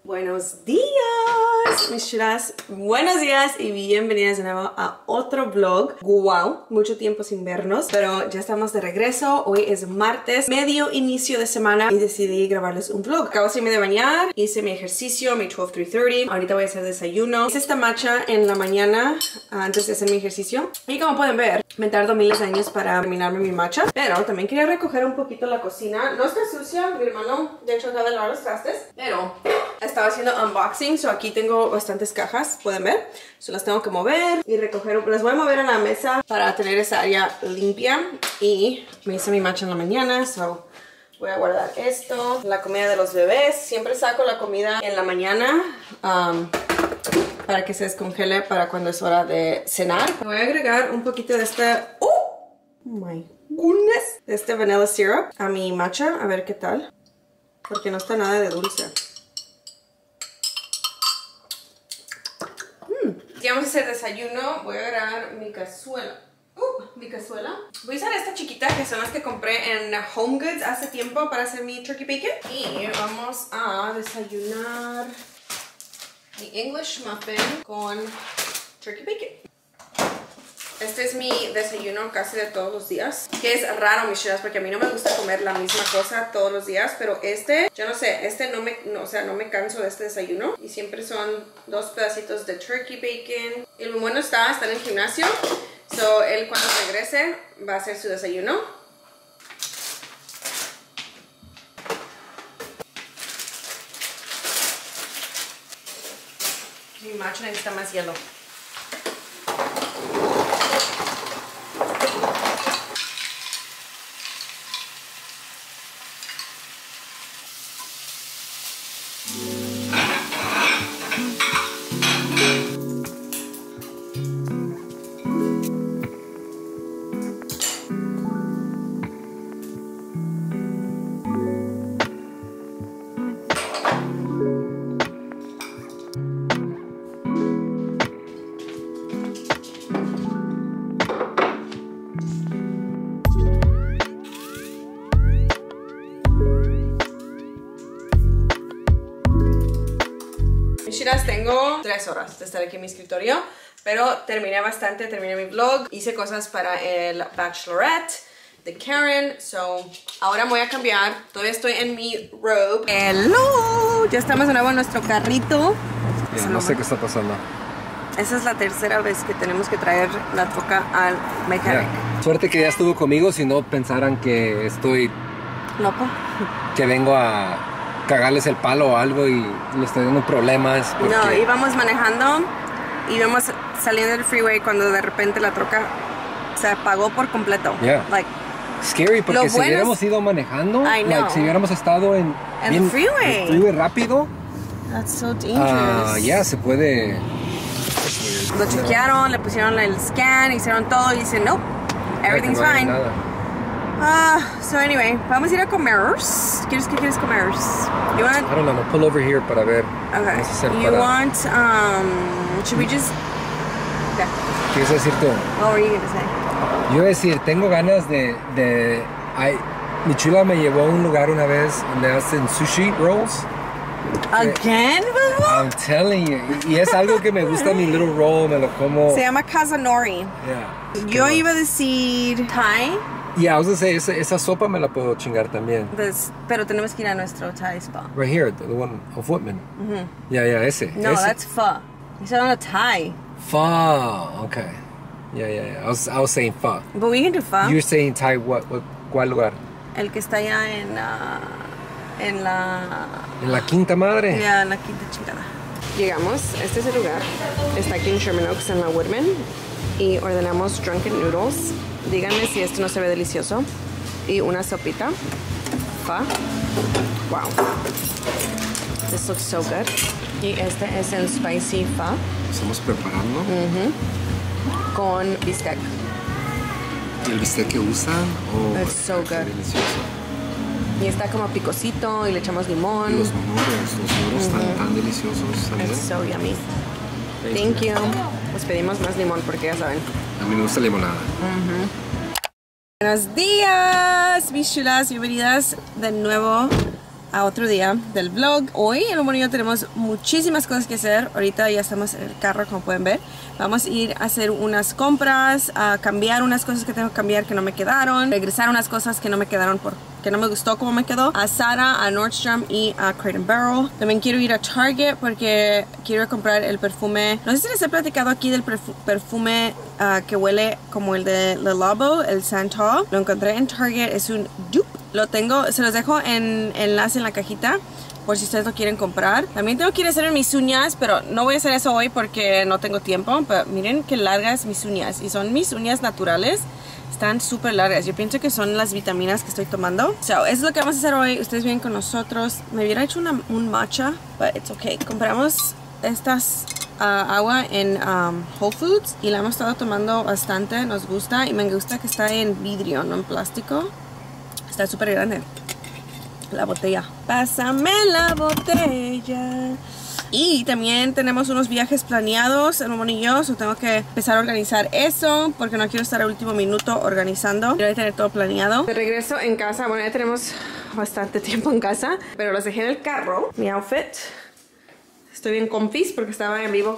Buenos días, mis chulas. Buenos días y bienvenidas de nuevo a otro vlog. Wow, mucho tiempo sin vernos, pero ya estamos de regreso. Hoy es martes, medio inicio de semana y decidí grabarles un vlog. Acabo de irme de bañar, hice mi ejercicio, mi 12-3-30. Ahorita voy a hacer desayuno. Hice esta matcha en la mañana antes de hacer mi ejercicio. Y como pueden ver, me tardó miles de años para terminarme mi matcha. Pero también quería recoger un poquito la cocina. No está sucia, mi hermano de hecho acaba de lavar los trastes, pero estaba haciendo unboxing, so aquí tengo bastantes cajas, pueden ver. So las tengo que mover y recoger. Las voy a mover a la mesa para tener esa área limpia. Y me hice mi matcha en la mañana, so voy a guardar esto. La comida de los bebés. Siempre saco la comida en la mañana para que se descongele para cuando es hora de cenar. Voy a agregar un poquito de este... ¡Oh! My goodness! De este vanilla syrup a mi matcha, a ver qué tal. Porque no está nada de dulce. Si vamos a hacer desayuno, voy a agarrar mi cazuela. Mi cazuela. Voy a usar esta chiquita, que son las que compré en Home Goods hace tiempo para hacer mi turkey bacon. Y vamos a desayunar mi English muffin con turkey bacon. Este es mi desayuno casi de todos los días. Que es raro, mis chulas, porque a mí no me gusta comer la misma cosa todos los días. Pero este, yo no sé, no me canso de este desayuno. Y siempre son 2 pedacitos de turkey bacon. Y lo bueno está en el gimnasio. So, él cuando regrese va a hacer su desayuno. Mi matcha necesita más hielo. Tengo 3 horas de estar aquí en mi escritorio, pero terminé mi vlog, hice cosas para el Bachelorette de Karen, so ahora me voy a cambiar, todavía estoy en mi robe. Hello, ya estamos de nuevo en nuestro carrito. No sé qué está pasando. Esa es la tercera vez que tenemos que traer la troca al mechanic. Suerte que ya estuvo conmigo, si no pensaran que estoy loco, que vengo a cagarles el palo o algo y les estoy dando problemas porque... No, íbamos manejando, íbamos saliendo del freeway cuando de repente la troca se apagó por completo. Like, scary, porque si hubiéramos ido manejando, si hubiéramos estado en el freeway rápido, that's so dangerous. Se puede... Lo chequearon, le pusieron el scan, hicieron todo y dicen, no, everything's fine. So anyway, vamos a ir a comer. ¿Qué quieres comer? You want? I don't know, pull over here para ver. Okay. You want, should we just... Okay. ¿Qué ibas a decir tú? What were you going to say? Yo iba a decir, tengo ganas mi chula me llevó a un lugar una vez donde hacen sushi rolls. Again? I'm telling you. Y es algo que me gusta, mi little roll, me lo como. Se llama Kazanori. Yeah. Yo iba a decir Thai. Yeah, I was gonna say, esa sopa me la puedo chingar también. Pero tenemos que ir a nuestro Thai spot. Right here, the one of Whitman. Yeah, ese. No, that's pho. You said on a Thai. Pho, okay. Yeah. I was saying pho. But we can do pho. You're saying Thai, ¿cuál lugar? El que está allá en la... ¿En la Quinta Madre? Yeah, en la Quinta chingada. Llegamos, este es el lugar. Está aquí en Sherman Oaks, en la Whitman. Y ordenamos Drunken Noodles. Díganme si esto no se ve delicioso. Y una sopita. Pho. Wow. This looks so good. Y este es el spicy pho. Estamos preparando. Con bistec. ¿Y el bistec que usan? It's so good. Delicioso. Y está como picosito y le echamos limón. Y los nudos están tan deliciosos también. It's so yummy. Thank you. Les pedimos más limón porque ya saben. A mí me gusta limonada. Buenos días, mis chulas. Bienvenidas de nuevo a otro día del vlog. Hoy en Lo Bonito tenemos muchísimas cosas que hacer. Ahorita ya estamos en el carro, como pueden ver. Vamos a ir a hacer unas compras, a cambiar unas cosas que tengo que cambiar que no me quedaron, regresar unas cosas que no me quedaron porque no me gustó como me quedó, a Zara, a Nordstrom y a Crate & Barrel. También quiero ir a Target porque quiero comprar el perfume. No sé si les he platicado aquí del perfume que huele como el de Le Labo, el Santal. Lo encontré en Target, es un dupe. Lo tengo, se los dejo en enlace en la cajita por si ustedes lo quieren comprar. También tengo que ir a hacer mis uñas, pero no voy a hacer eso hoy porque no tengo tiempo. Pero miren qué largas mis uñas. Y son mis uñas naturales. Están súper largas. Yo pienso que son las vitaminas que estoy tomando. So, eso es lo que vamos a hacer hoy. Ustedes vienen con nosotros. Me hubiera hecho un matcha, but it's okay. Compramos estas agua en Whole Foods y la hemos estado tomando bastante. Nos gusta y me gusta que está en vidrio, no en plástico. Está súper grande la botella. Pásame la botella. Y también tenemos unos viajes planeados en Ramón y yo. Tengo que empezar a organizar eso porque no quiero estar al último minuto organizando. Quiero tener todo planeado. De regreso en casa. Bueno, ya tenemos bastante tiempo en casa, pero los dejé en el carro. Mi outfit. Estoy bien confis porque estaba en vivo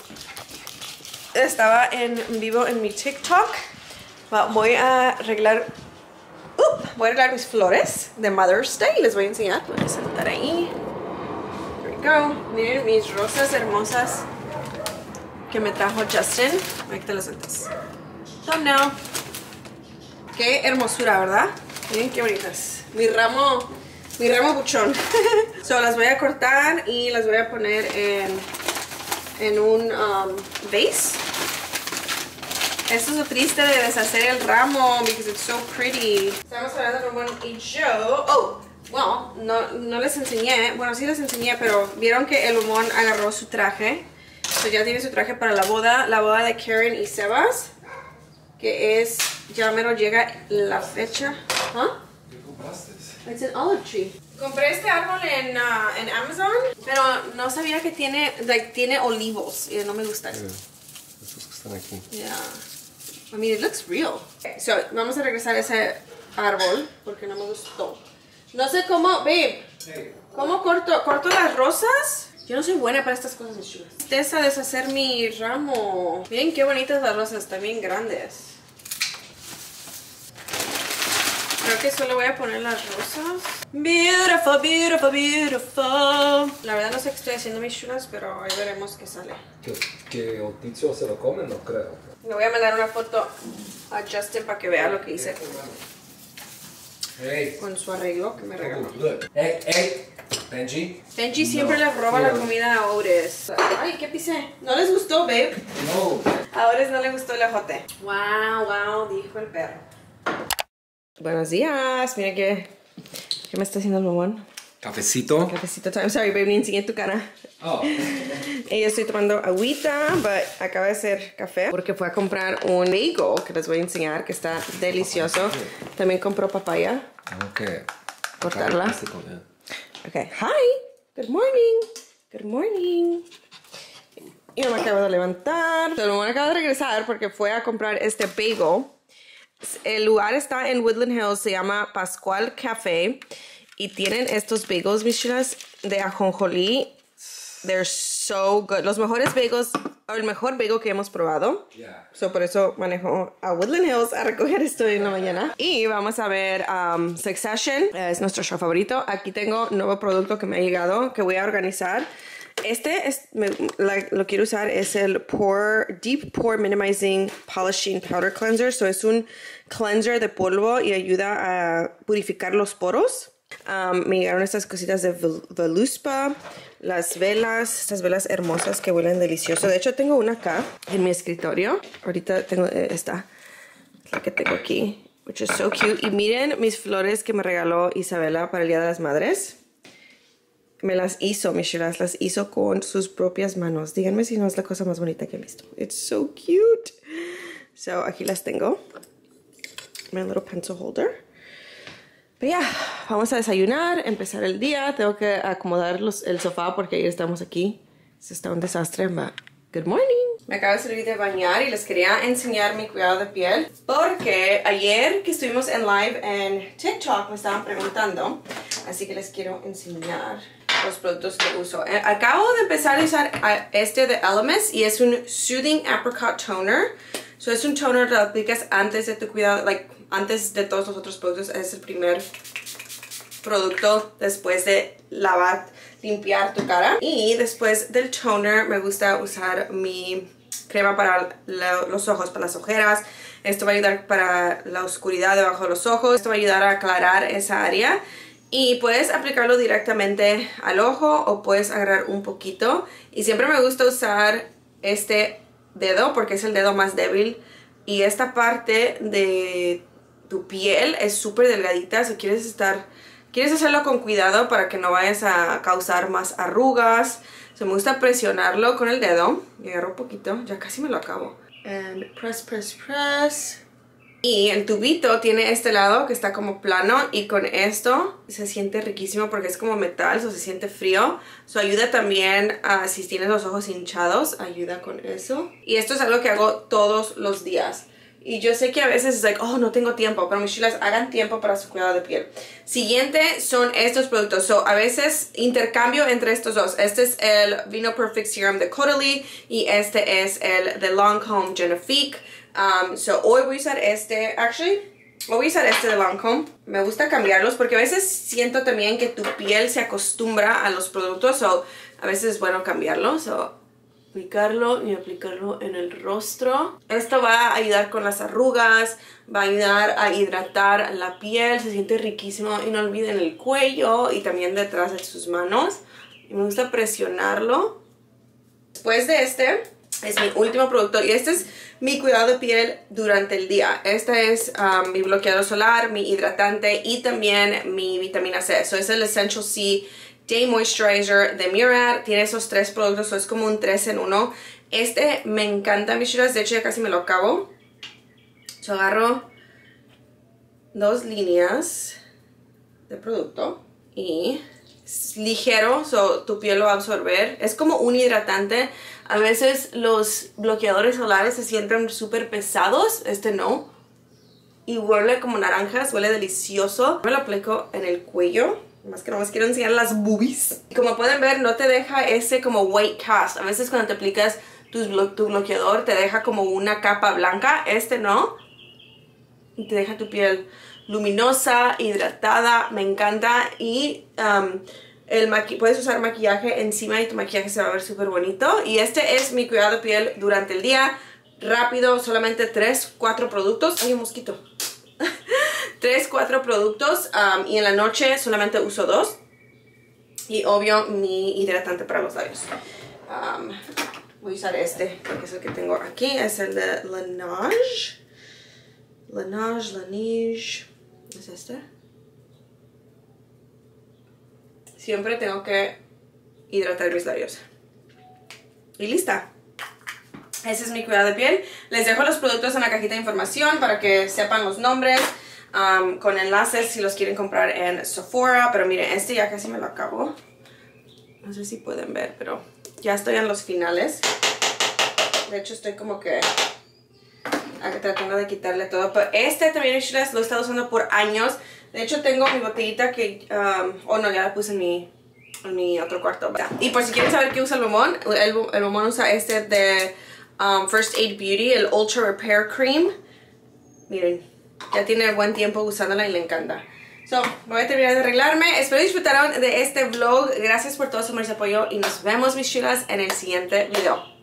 en mi TikTok. Voy a arreglar mis flores de Mother's Day. Les voy a enseñar. Voy a sentar ahí. Here we go. Miren mis rosas hermosas que me trajo Justin. Ahorita las sientas. Thumbnail. Qué hermosura, ¿verdad? Miren qué bonitas. Mi ramo buchón. So, las voy a cortar y las voy a poner en un vase. Esto es lo triste de deshacer el ramo because it's so pretty. Estamos hablando de Ramón y yo. Oh, well, no les enseñé. Bueno, sí les enseñé, pero vieron que el Ramón agarró su traje. So, ya tiene su traje para la boda de Karen y Sebas. Que es, ya mero llega la fecha. ¿Ah? ¿Qué compraste? It's an olive tree. Compré este árbol en Amazon, pero no sabía que tiene olivos y no me gusta eso. Esos que están aquí. Yeah. I mean, it looks real. Okay, so, vamos a regresar a ese árbol porque no me gustó. No sé cómo, babe. Hey. ¿Cómo corto las rosas? Yo no soy buena para estas cosas, chulas. Intenta deshacer mi ramo. Miren qué bonitas las rosas, también grandes. Creo que solo voy a poner las rosas. Beautiful, beautiful, beautiful. La verdad no sé qué estoy haciendo, mis chulas, pero ahí veremos qué sale. ¿Que Oticio se lo come? No creo. Le voy a mandar una foto a Justin para que vea lo que hice con su arreglo que me regaló. Hey, Benji. Benji siempre le roba la comida a Ores. Ay, ¿qué pisé? ¿No les gustó, babe? No. A Ores no le gustó el ajote. Wow, dijo el perro. Buenos días. Mira ¿qué me está haciendo el mamón? Cafecito. Cafecito time. Sorry, baby, ni enseñé tu cara. Oh. Y yo estoy tomando agüita, but acaba de hacer café porque fue a comprar un bagel que les voy a enseñar que está delicioso. También compró papaya. Okay. Cortarla. Okay. Hi. Good morning. Good morning. Y me acabo de levantar. Pero me acabo de regresar porque fue a comprar este bagel. El lugar está en Woodland Hills, se llama Pascual Café y tienen estos bagels, mis chulas, de ajonjolí. They're so good. Los mejores bagels, o el mejor bagel que hemos probado. Yeah. So por eso manejo a Woodland Hills a recoger esto en la mañana. Y vamos a ver Succession, es nuestro show favorito. Aquí tengo un nuevo producto que me ha llegado que voy a organizar. Lo quiero usar, es el Deep Pore Minimizing Polishing Powder Cleanser. So es un cleanser de polvo y ayuda a purificar los poros. Me llegaron estas cositas de Voluspa, las velas, estas velas hermosas que huelen delicioso. De hecho tengo una acá en mi escritorio. Ahorita tengo esta, la que tengo aquí, which is so cute. Y miren mis flores que me regaló Isabela para el Día de las Madres. Me las hizo, mis chulas, las hizo con sus propias manos. Díganme si no es la cosa más bonita que he visto. It's so cute. So, aquí las tengo. My little pencil holder. Pero ya, vamos a desayunar, empezar el día. Tengo que acomodar el sofá porque ayer estamos aquí. Esto está un desastre. Good morning. Me acabo de salir de bañar y les quería enseñar mi cuidado de piel. Porque ayer que estuvimos en live en TikTok me estaban preguntando Así que les quiero enseñar los productos que uso. Acabo de empezar a usar este de Elemis y es un Soothing Apricot Toner. So, es un toner que lo aplicas antes de tu cuidado, antes de todos los otros productos. Es el primer producto después de limpiar tu cara. Y después del toner me gusta usar mi crema para los ojos, para las ojeras. Esto va a ayudar para la oscuridad debajo de los ojos. Esto va a ayudar a aclarar esa área. Y puedes aplicarlo directamente al ojo o puedes agarrar un poquito. Y siempre me gusta usar este dedo porque es el dedo más débil. Y esta parte de tu piel es súper delgadita. Si quieres hacerlo con cuidado para que no vayas a causar más arrugas. Me gusta presionarlo con el dedo. Y agarro un poquito. Ya casi me lo acabo. And press, press, press. Y el tubito tiene este lado que está como plano y con esto se siente riquísimo porque es como metal, o se siente frío. Eso ayuda también a si tienes los ojos hinchados, ayuda con eso. Y esto es algo que hago todos los días. Y yo sé que a veces es like, oh, no tengo tiempo, pero mis chulas, hagan tiempo para su cuidado de piel. Siguiente son estos productos. So, a veces intercambio entre estos dos. Este es el Vino Perfect Serum de Caudalie y este es el de Lancome Genifique. Hoy voy a usar este, voy a usar este de Lancome. Me gusta cambiarlos porque a veces siento también que tu piel se acostumbra a los productos. So, a veces es bueno cambiarlos. Aplicarlo y aplicarlo en el rostro. Esto va a ayudar con las arrugas, va a ayudar a hidratar la piel, se siente riquísimo. Y no olviden el cuello y también detrás de sus manos. Y me gusta presionarlo. Después de este es mi último producto y este es mi cuidado de piel durante el día. Este es mi bloqueador solar, mi hidratante y también mi vitamina C. Eso es el Essential C Day Moisturizer de Murad. Tiene esos 3 productos, so es como un 3 en 1. Este me encanta, mis chulas. De hecho, ya casi me lo acabo. Yo agarro 2 líneas de producto y es ligero, so tu piel lo va a absorber. Es como un hidratante. A veces los bloqueadores solares se sienten súper pesados. Este no. Y huele como naranjas, huele delicioso. Me lo aplico en el cuello. Más que no más quiero enseñar las boobies. Y como pueden ver, no te deja ese como white cast. A veces cuando te aplicas tu bloqueador te deja como una capa blanca. Este no. Y te deja tu piel luminosa, hidratada. Me encanta. Y puedes usar maquillaje encima y tu maquillaje se va a ver súper bonito. Y este es mi cuidado de piel durante el día. Rápido, solamente 3, 4 productos. Hay un mosquito. 3, 4 productos y en la noche solamente uso 2. Y obvio mi hidratante para los labios. Voy a usar este porque es el que tengo aquí. Es el de Laneige. Laneige. ¿Es este? Siempre tengo que hidratar mis labios. Y lista. Ese es mi cuidado de piel. Les dejo los productos en la cajita de información para que sepan los nombres. Con enlaces si los quieren comprar en Sephora. Pero miren, este ya casi me lo acabo. No sé si pueden ver, pero ya estoy en los finales. De hecho estoy como que tratando de quitarle todo. Pero este también lo he estado usando por años. De hecho tengo mi botellita que... oh no, ya la puse en mi otro cuarto. Y por si quieren saber qué usa el Momón. El Momón usa este de First Aid Beauty, el Ultra Repair Cream. Miren. Ya tiene buen tiempo usándola y le encanta. Voy a terminar de arreglarme. Espero disfrutaron de este vlog. Gracias por todo su apoyo y nos vemos, mis chulas, en el siguiente video.